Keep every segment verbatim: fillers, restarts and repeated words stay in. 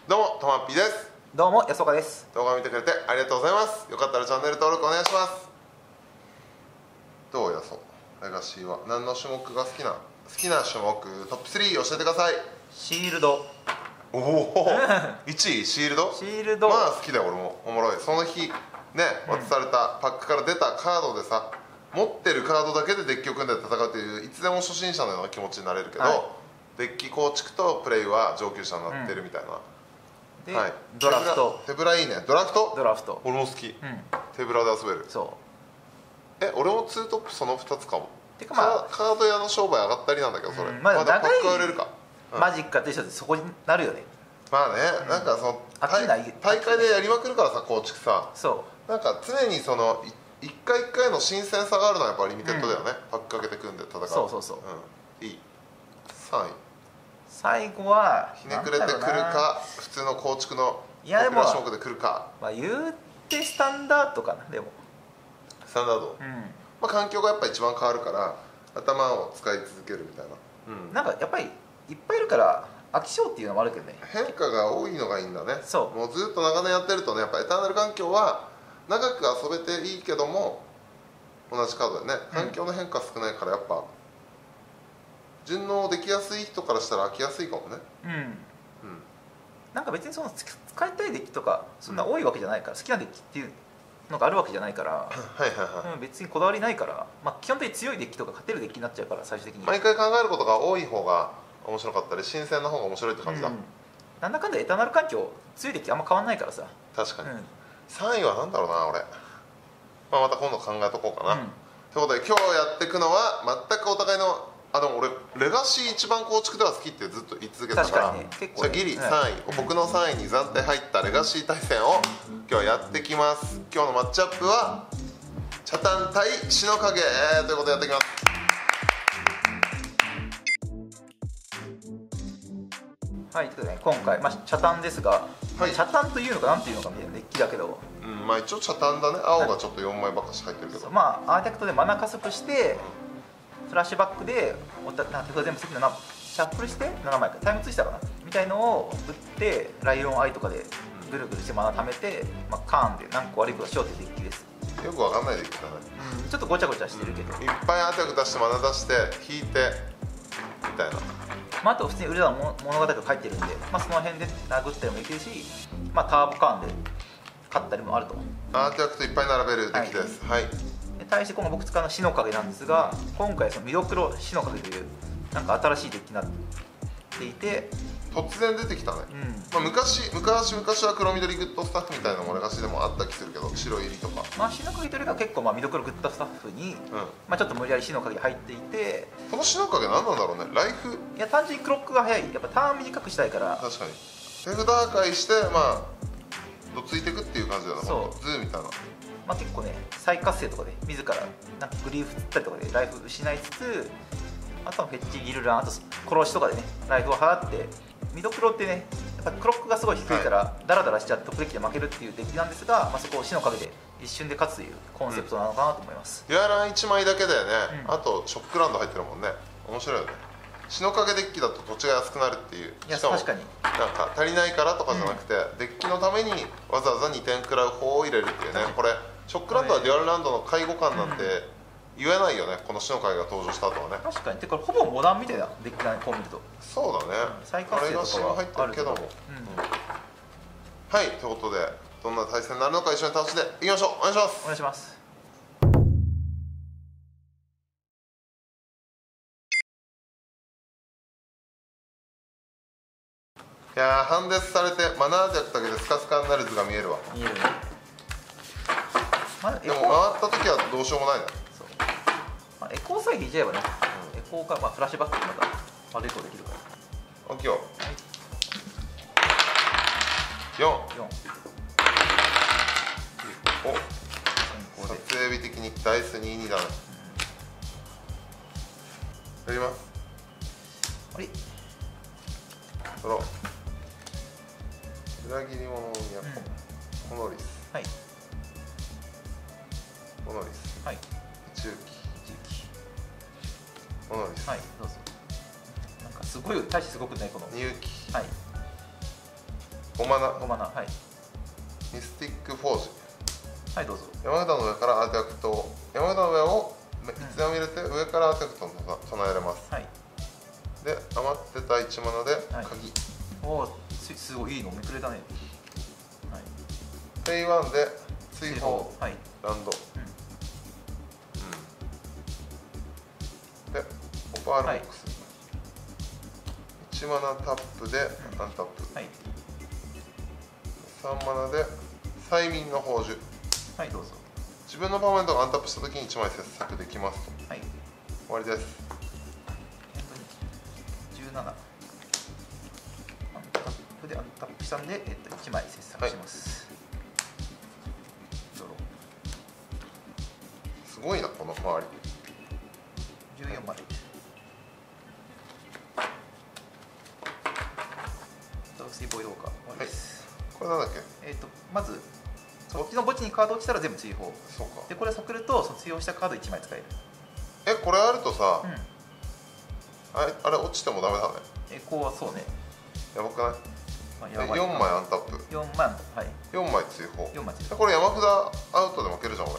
どうもとまっぴーです。 どうも安岡です。 動画を見てくれてありがとうございます。よかったらチャンネル登録お願いします。どうやそうレガシーは何の種目が好きな好きな種目トップスリー教えてください。 シールド。 おおいちいシールド。 シールドまあ好きだよ俺も。おもろい。その日ね渡されたパックから出たカードでさ、持ってるカードだけでデッキを組んで戦うといういつでも初心者のような気持ちになれるけど、はい、デッキ構築とプレイは上級者になってるみたいな、 うん、で、はい、ドラフト。 手ぶらいいね。ドラフトドラフト俺も好き、うん、手ぶらで遊べる。そうえ俺もツートップそのふたつかも。てか、まあ、カード屋の商売上がったりなんだけどそれ、うん、まだパックは売れるか、 うん、マジックかと一緒でそこになるよね。まあね、うん、なんかその大会でやりまくるからさ構築さ、そうなんか常にその一回一回の新鮮さがあるのはやっぱリミテッドだよね、うん、パックかけて組んで戦う。 そうそうそう、 うん、いい。さんい最後はひねくれてくるか普通の構築のポピュラー種目でくるか。 まあ言うてスタンダードかな。でもスタンダード、うん、まあ環境がやっぱ一番変わるから頭を使い続けるみたいな、 うん、なんかやっぱりいっぱいいるから飽き性っていうのもあるけどね。 変化が多いのがいいんだね。そうもうずっと長年やってるとねやっぱエターナル環境は長く遊べていいけども同じカードでね環境の変化少ないからやっぱ順応できやすい人からしたら飽きやすいかもね。うん、うん、 なんか別にその使いたいデッキとかそんな多いわけじゃないから、好きなデッキっていうのがあるわけじゃないからはいはいはい、別にこだわりないから、まあ、基本的に強いデッキとか勝てるデッキになっちゃうから最終的に毎回考えることが多い方が面白かったり新鮮な方が面白いって感じだ、うん、 なんだかんだエターナル環境強いデッキあんま変わんないからさ。 確かに、うん、さんいは何だろうな俺、まあ、また今度考えとこうかな、うん、ということで今日やっていくのは全くお互いのあでも俺レガシー一番構築では好きってずっと言い続けてたから、ねね、じゃあギリさんい、うん、僕のさんいに暫定入ったレガシー対戦を今日はやってきます。今日のマッチアップはチャタン対シノカゲということでやっていきます。 はい、ということで、ね、今回、まあ、チャタンですが、はい、チャタンというのかなんていうのかみたいなデッキだけど、 うん、まあ一応チャタンだね。青がちょっとよんまいばっかし入ってるけど、 まあアーティファクトでマナ加速して、うん、フラッシュバックでおたなんか全部好きなシャッフルしてななまいかタイムツイスターかなみたいのを打ってライオンアイとかでぐるぐるしてマナ貯めて、まあ、カーンで何個悪いことはしようというデッキです。 よくわかんないデッキだね、 うん、ちょっとごちゃごちゃしてるけど、 うん、いっぱいアーティファクト出してマナ出して引いてみたいな。 まあ、あと普通に裏の物語が書いてるんで、まあ、その辺で殴ったりもできるし、まあ、ターボカーンで勝ったりもあると。 アーティファクトいっぱい並べるデッキです。はい、はい、で対して今後僕使うのは死の影なんですが、今回そのミドクロ死の影というなんか新しいデッキになっていて突然出てきたね、うん、まあ、昔昔昔は黒緑グッドスタッフみたいなのもレガシでもあった気するけど白入りとか、 まあ、死の影というか結構まあミドクログッドスタッフに、うん、まあ、ちょっと無理やり死の影入っていて、 この死の影何なんだろうね。ライフいや単純にクロックが早い。やっぱターン短くしたいから。 確かに手札破壊してまあどついていくっていう感じだな。そうズーみたいな。 まあ結構ね再活性とかで自らなんかグリーフ釣ったりとかでライフ失いつつ、あとはフェッチギルラン、あと殺しとかでねライフを払って、ミドクロってねやっぱクロックがすごい低いからダラダラしちゃってトップデッキで負けるっていうデッキなんですが、まあ、そこを死の影で一瞬で勝つというコンセプトなのかなと思います。 デュアランいちまいだけだよね、うん、あとショックランド入ってるもんね。面白いよね。死の影デッキだと土地が安くなるっていう。 いや確かになんか足りないからとかじゃなくて、うん、デッキのためにわざわざにてん食らう方を入れるっていうね。これショックランドはデュアルランドの介護官なんて言えないよね、この死の影が登場した後はね。 確かに。てかほぼモダンみたいなデッキだねこう見ると。 そうだね、 うん、再活性とかは入ってるけども、うんうん、はいということでどんな対戦になるのか一緒に楽しんでいきましょう。お願いします。 お願いします。 いやーハンデスされてマナージャクだけでスカスカになる図が見えるわ。 見えるね。 まあ、でも回った時はどうしようもないね。そう、 まあ、エコーさえ引いちゃえばね、うん、エコーか、まあ、フラッシュバックとまた悪いことできるから。 オッケーよ。よん。よん。お、撮影日的にダイスにじゅうにだね。やります。 あれドロー。裏切り者の都、モノリス。はい。モノリス。はい。宇宙機。モノリス。 はい、どうぞ。なんかすごい大してすごくないこの。 入機。 はい。 ごマナごマナ。はい。 ミスティックフォージ。 はい、どうぞ。 山札の上からアーティファクトを、山札の上をいつでも入れて上からアーティファクトを唱えられます。 はい。 で余ってたいちマナで鍵、はい、 おお、すごいいいのめくれたね。はい。 ペイワンで追放、 はい、 ランド、うんうん、でオパールボックス、はい、いちマナタップでアンタップ、はい、さんマナで催眠の宝珠。 はい、どうぞ。 自分のパーマネントがアンタップしたときにいちまい切削できますと。 はい、 終わりです。 じゅうなな、アンタップでアンタップしたんで、えっと、いちまい切削します。はい、 すごいな、この周り。 じゅうよんまで。ドラスリーボイドウォーカー、終わりです。 これなんだっけ。 えっと、まずそっちの墓地にカード落ちたら全部追放。 そうか。 でこれさくると卒業したカードいちまい使える。 え、これあるとさ、 うん、 あれ、あれ落ちてもダメだね。 え、こうはそうね。 やばくない？ まあ、やばい。 よんまいアンタップ。 よんまい、はい。 よんまい追放。 よんまい追放。 これ山札アウトで負けるじゃん俺。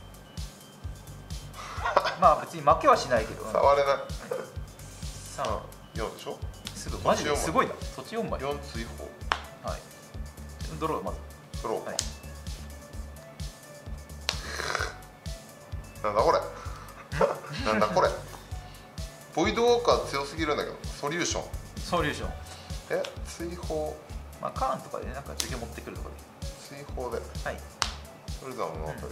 まあ別に負けはしないけど。 触れない。 さん、 よんでしょ。 すごい、マジですごいな。そっちよんまい。 よん追放。 はい。ドローまず。 ドロー。 はい。 なんだこれ。なんだこれ。ボイドウォーカー強すぎるんだけど。ソリューション。 ソリューション。 え、追放。 まあカーンとかでね、なんか授業持ってくるとかで。 追放で。 はい。 それでは物語。うん、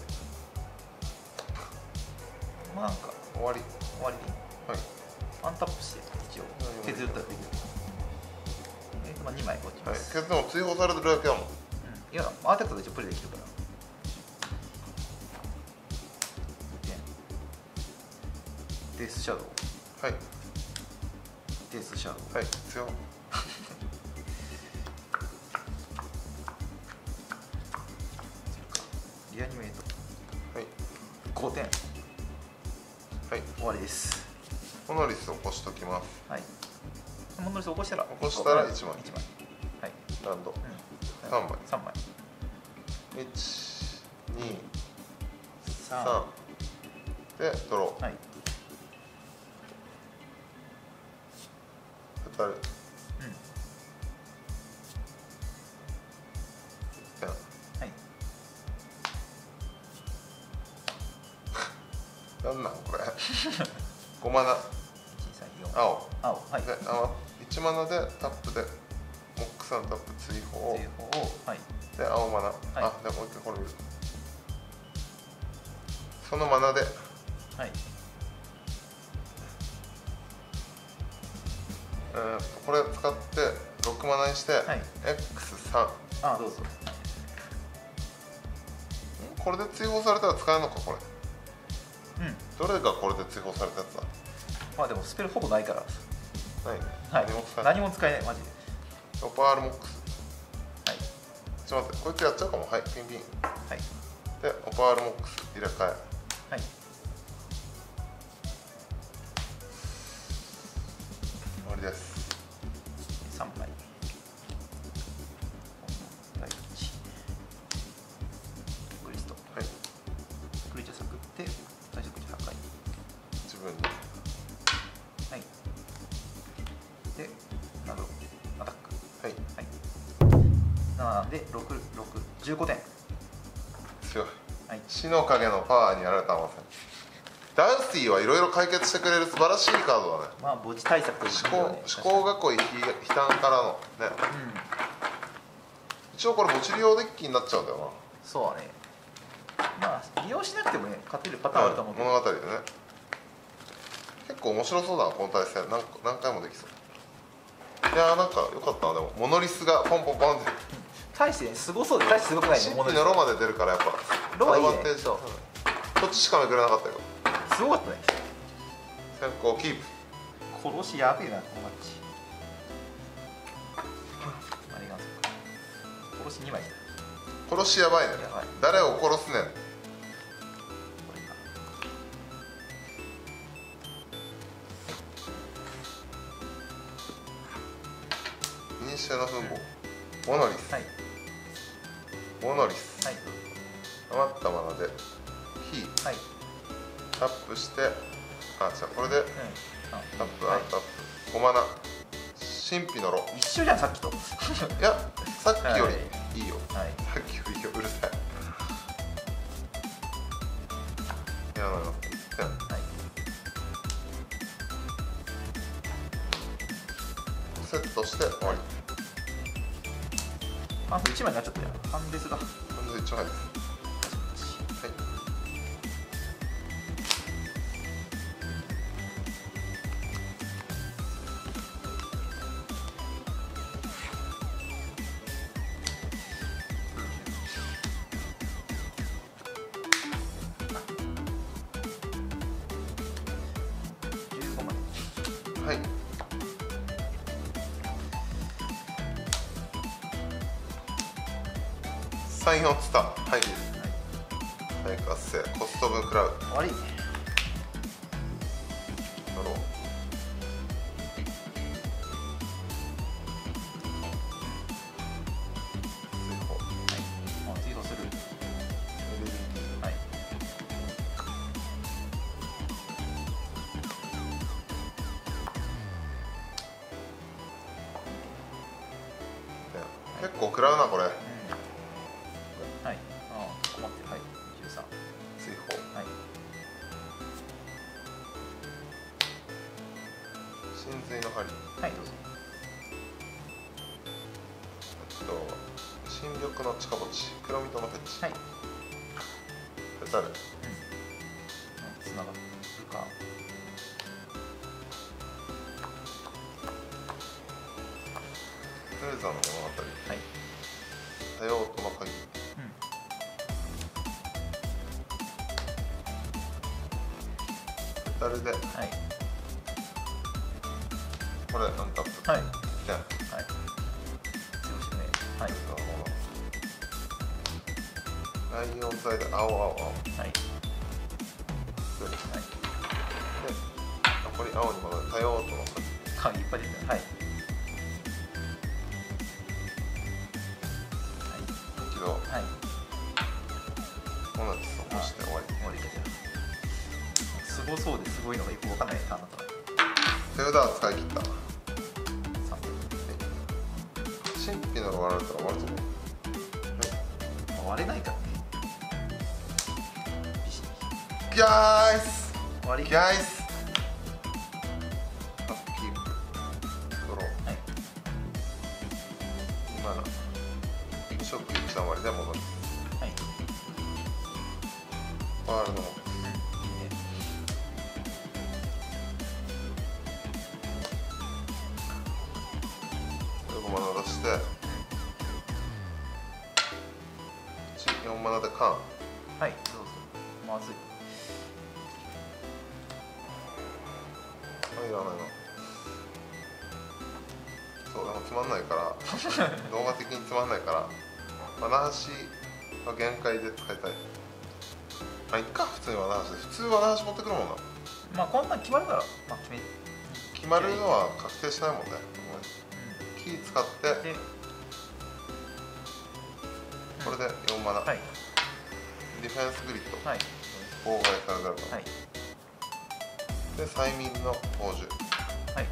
まあなんか終わり。 終わりでいい。はい。アンタップして一応削ったらできる。えっとまあにまい落ちます。 はい。けども追放されてるだけだもん。うん。 いや、アーティファクトで一応プレイできるから。デスシャドウ。 はい。 デスシャドウ。 はい。強。 リアニメート。 はい。 ごてん。はい。終わりです。 モノリスを起こしときます。 はい。モノリスを起こしたら。起こしたらいちまい。 いちまい。はい。 ランド。うん、さんまい。 さんまい。いち、に、さん。でドロー。はい。ふたり。うん。はい。なんなんこれ。ごマナ。青。 青。はい。 で、いちマナでタップでモックさんタップ追放。 追放を。はい。 で青マナ。はい、あ、でもう一回これ見る。そのマナで。はい。えー、これ使ってろくマナにして、はい、エックスさん。 あ、どうぞ。 これで追放されたら使えるのかこれ。 うん。 どれがこれで追放されたやつだ。 まあでもスペルほぼないから。 ない。 はい。何も使えない。何も使えないマジで。 オパールモックス。はい。ちょっと待って、こいつやっちゃうかも。はい、ピンピン。はい。で、オパールモックス入れ替え。はい。終わりです。 さんまい。第一。グリスト。はい。グリチャサクって最初口破壊。 自分に。 はい。で、などアタック。はい。はい。なので六六十五てん。 強い。はい。死の影のパワーにやられたません。ダンスティーはいろいろ解決してくれる素晴らしいカードだね。 まあ墓地対策という、 ね、思考囲い悲嘆からのね、うん、一応これ墓地利用デッキになっちゃうんだよな。 そうだね。まあ利用しなくてもね勝てるパターンあると思うけど、 物語でね結構面白そうだなこの対戦。 何, 何回もできそう。いやーなんかよかったな。でもモノリスがポンポンポンって大してねすごそうで大してすごくないね。 新規のロマで出るからやっぱロマいいね。 そう、こっちしかめくれなかったよ。 すごかったね。 先行キープ。 殺しやべえなこのマッチ。あれが殺しにまい。 殺しやばいね。ばい誰を殺すねん。これか。イニシャルの墳墓。 ボノリス、 はい、 ボノリス、 はい、 余ったままでヒー、 はい、 タップして、あ、じゃあこれで、 うん、 タップ、アンタップ、ごマナ、神秘のロ。 一緒じゃんさっきと。 いや、さっきよりいいよ。 はい、 さっきよりいいよ、うるさい。いや、なの、いってん。 はい、 セットして終わり。 あ、いちまいになっちゃったよ。ハンデスだ。 これでいちまいです。はい。 じゅうごまい。 はい。サインをつた。はい。再活性。コスト分食らう。 終わり。 ドロー。追放。 あ、追放する。はい。 結構食らうなこれ。 はい。ああ、困ってる。はい。じゅうさん。 追放。 はい。 神髄の針。 はい、どうぞ。 えっと新緑の近墓地、黒人のフェチ。 はい。 ペタル。 うん。つながるか。 フレーザーの物語。 はい。 多用途の鍵。 うん。 ペタルで、 はい。 これアンタップ。 はい。 いってん。 はい。強してね。はい。 ライオン剤で青青青。 はい。 で、 はい。 残り青に戻る多用途の鍵。 鍵いっぱい出てる。はい。 起動。 はい。 同じそこして終わり。 終わりだけど。すごそうですごいのがよくわかんないターンだった。 手札は使い切った。 さん。 神秘のロ割られたら終わるぞ。 割れないからね。 ギャーイス終わり。 ギャーイスアップキープドロー。 はい。 今の無色いち段割りで戻る。 はい。 ファールのいいね。 ごマナ出してよんマナでカーン。 はい、どうぞ。まずい。 いらないの。そうでもつまんないから動画的につまんないからわなはしは限界で使いたい。あ、いっか、普通にわなはしで普通わなはし持ってくるもんな。 まあこんなん決まるから、まあ決め。 決まるのは確定しないもんね。キー使ってで、 これでよんマナ、 はい。 ディフェンスグリッド、 はい。 妨害から出るから、 はい。 で催眠の宝珠、 はい。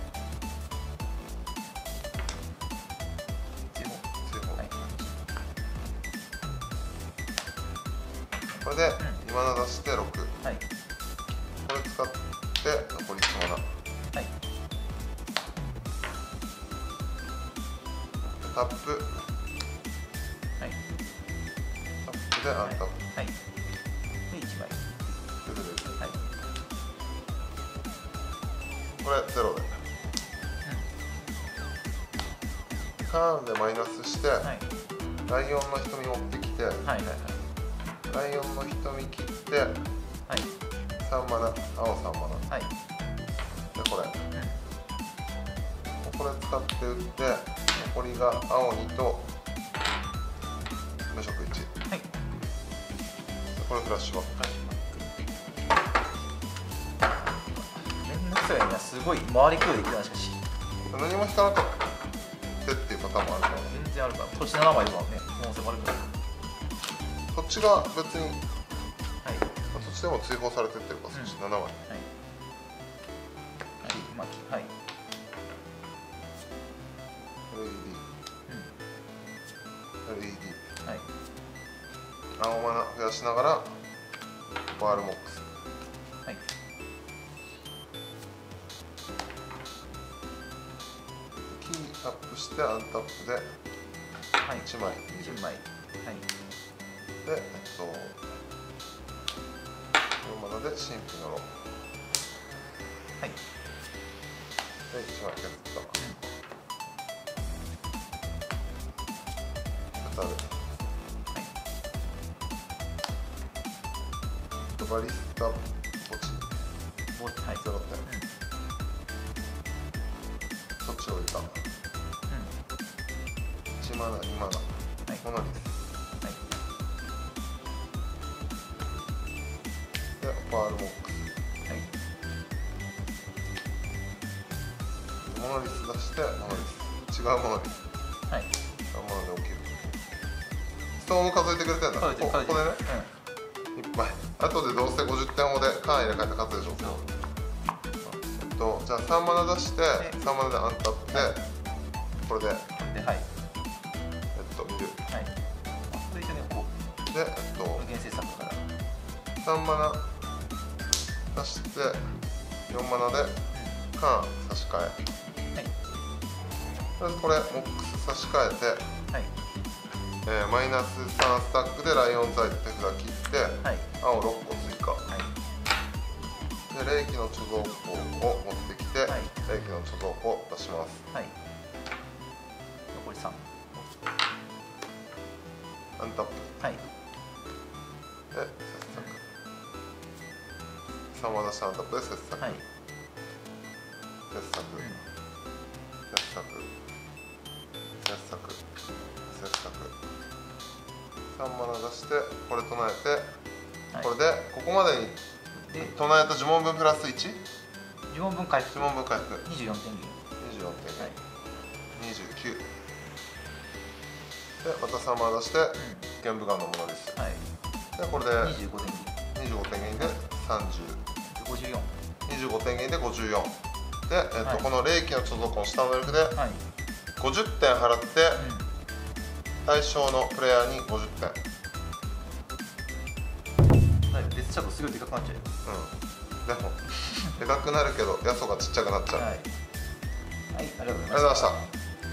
追放。 追放、 はい。 これでにマナ出してろく、 はい。 これ使って残りいちマナ、 はい。 タップ、 はい。 タップでアンタップ、 はい。でいちまい。 でででではい。 これゼロで、カーンでマイナスして、 はい。 ライオンの瞳持ってきて、 はいはいはい。 ライオンの瞳切ってはい。 さんマナ、青さんマナはい。 でこれこれ使って打って残りが青にと無色いち、 はい。 でこれフラッシュバック。 めんどくさいな、すごい回りくどいできるな、しかし。 何も引かなかったっていうパターンもあるから、 全全然あるから土地ななまいとかもね可能性もあるから。 土地が別に、 はい、 土地でも追放されてってるか、そっちななまい。 はい、まあ、はい、 エルイーディー、エルイーディー、 はい、 青マナ増やしながらワールモックス、 はい、 キーアップしてアンタップではい、 いちまいいちまい、はい、 で、えっと、よんマナで神秘のロー、 はい、 でいちまい削った、ふたで、バリスタ墓地ぼはい、 ゼロてん、そっちを置いた、いちマナ、にマナ、モノリス、でパールモックス、モノリス出してモノリス、違うモノリス、 はい、 違うもので起きる。ストーンも数えてくれてんだ。こここでね、いっぱい。あとでどうせごじゅってんほどでカーン入れ替えた数でしょ。えっとじゃあさんマナ出してさんマナでアンタップでこれで、 で、はい、 えっと見る。 はい、続いてね、こうでえっと無限制作からさんマナ出してよんマナでカーン差し替え。 はい、 とりあえずこれモックス差し替えて、 はい、 えーマイナスさんスタックでライオンザイ手札切って、 はい、 青ろっこ追加。 はい、 で霊気の貯蔵庫を持ってきて、 はい、 霊気の貯蔵庫を出します。 はい、残りさん、 アンタップはい、 で切削さんマナしてアンタップで切削、 はい、 切削、 うん、 切削、切削、切削、さんマナ出してこれ唱えて、 はい、 これでここまでにで唱えた呪文分プラスいち、 呪文分回復呪文分回復にじゅうよんてん銀、 にじゅうよんてん、 はい、 にじゅうきゅうでまたさんマナ出して玄武岩のモノリス、 はい、 でこれでにじゅうごてん銀、 にじゅうごてん銀でさんじゅう、 ごじゅうよん、 にじゅうごてん銀でごじゅうよんで、えっとはいこの霊気の貯蔵庫の下の能力ではい、 ごじゅってん払ってう対象のプレイヤーにごじゅってん、 ん、だいぶデスチャートすごいでかくなっちゃうよ。 うん、でもでかくなるけどヤソがちっちゃくなっちゃう、 はい、はい、ありがとうございありがとうございまま。 したた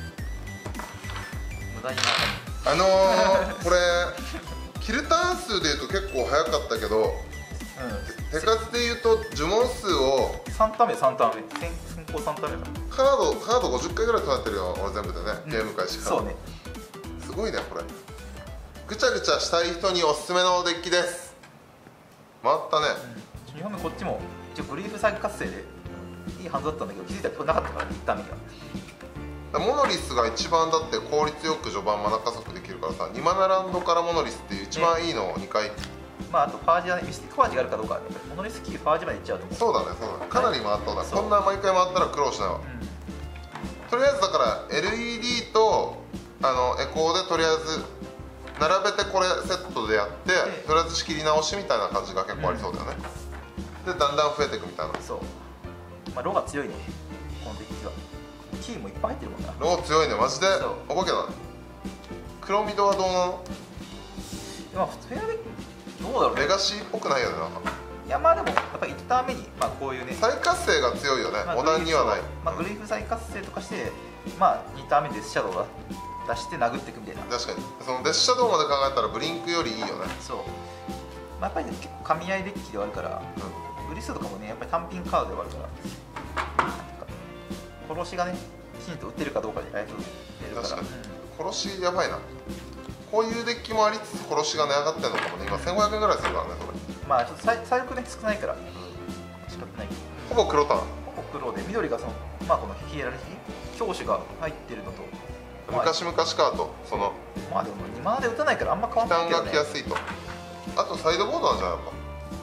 無駄になあのー、これキルターン数でいうと結構早かったけど、手数でいうと呪文数をうん、さんターン目、さんターン目、先先行さんターン目だ。 カードカードごじゅっかいぐらい唱えてるよ俺全部でね、ゲーム開始から、 そうね。 すごいねこれ。ぐちゃぐちゃしたい人におすすめのデッキです。回ったね、 うん、にほんめこっちも一応ブリーフ再活性でいいはずだったんだけど気づいたらなかったからいったんだけど、 モノリスが一番だって効率よく序盤マナ加速できるからさ、にマナランドからモノリスっていう一番いいのをにかい、 まああとファージアね、ミスティックファージがあるかどうかはね、モノリスキーファージまでいっちゃうと思う。 そうだねそうだね、かなり回ったんだ、 そうこんな毎回回ったら苦労しないわ、 うん、 とりあえずだから エルイーディー とあのエコーでとりあえず並べてこれセットでやってとりあえず仕切り直しみたいな感じが結構ありそうだよね、うん、でだんだん増えていくみたいな。 そう、まあ、ローが強いねこのデッキは。キーもいっぱい入ってるもんな。 ロー強いねマジで。 そうお化けだね。黒ミドはどうなの？ まあ普通にどうだろうね。 レガシーっぽくないよねなんか。 いやまあでもやっぱりいちターン目にまあこういうね再活性が強いよね、 まあモダンにはない。 まあ、グリーフ再活性とかしてまあにターン目でシャドウが出して殴っていくみたいな。 確かにそのデスシャドウまで考えたらブリンクよりいいよね。 そう、まあ、やっぱり、ね、結構噛み合いデッキではあるから、 うん、 グリスとかもねやっぱり単品カードではあるから殺しがねきちんと打ってるかどうかでだいぶ出るから。 確かに、 うん、 殺しやばいな。こういうデッキもありつつ殺しが値上がってるのかもね。今せんごひゃくえんぐらいするからねこれ。 まあちょっと最最悪ね少ないから仕方ないけど、 ほぼ黒ターン。 ほぼ黒で緑がそのまあこのヒエラルキー教主が入ってるのと、まあ、 昔々かとそのまあでもにマナで打たないからあんま変わんないけどね。 負担がきやすいと。あとサイドボードなんじゃないのか。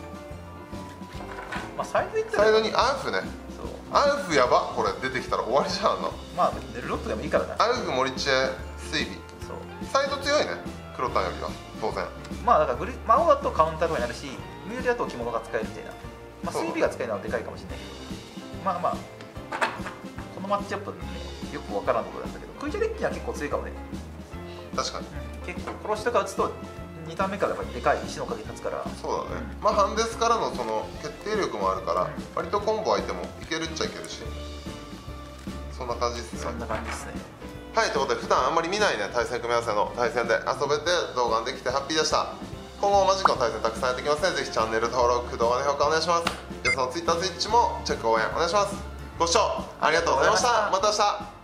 まあサイドいったらサイドにアウフね。 そうアウフやば、これ出てきたら終わりじゃんの。 まあネルロットでもいいからな。 アウフモリチェ水尾強いね、黒タンよりは当然。 まあだからグリ魔王だとカウンターとかになるし、緑だと着物が使えるみたいな、まあ、水尾が使えるのはでかいかもしれないけど、まあまあこのマッチアップねよくわからんところだったけど、空中デッキは結構強いかもね。 確かに、 うん、結構殺しとか打つとにターン目からやっぱりでかい石の影立つから。 そうだね、まあハンデスからのその決定力もあるから、割とコンボ相手もいけるっちゃいけるし、そんな感じですね。 そんな感じですね。 はい、ということで普段あんまり見ないね対戦組み合わせの対戦で遊べて動画ができてハッピーでした。今後もマジックの対戦たくさんやっていきますので、ぜひチャンネル登録、動画の評価お願いします。皆さんの Twitter、Twitch もチェック応援お願いします。ご視聴ありがとうございました。また明日。